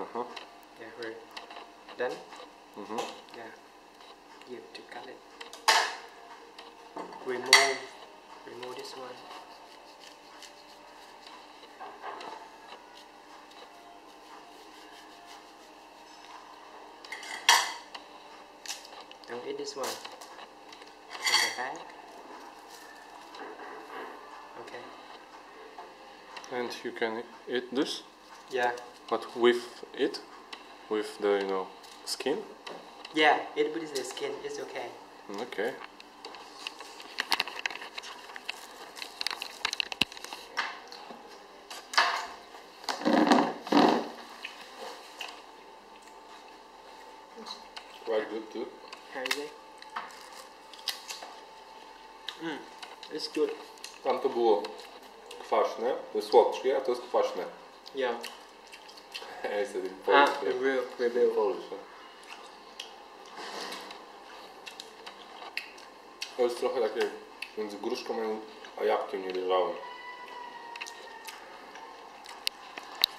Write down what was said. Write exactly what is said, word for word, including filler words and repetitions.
Uh-huh. Yeah, we're done. Mm-hmm. Yeah, give to cut it. Remove, remove this one. Don't eat this one. In the back. Okay. And you can eat this? Yeah. But with it? With the, you know, skin? Yeah, eat with the skin. It's okay. Okay. Quite good too. How is it? Mm, it's good. Tam to było kwaśne, to jest słodkie, a to jest kwaśne. Yeah. I said in Ah, Polish. we will, we In will. Polish. To jest trochę takie między gruszką a jabłkiem, nie dojrzałem.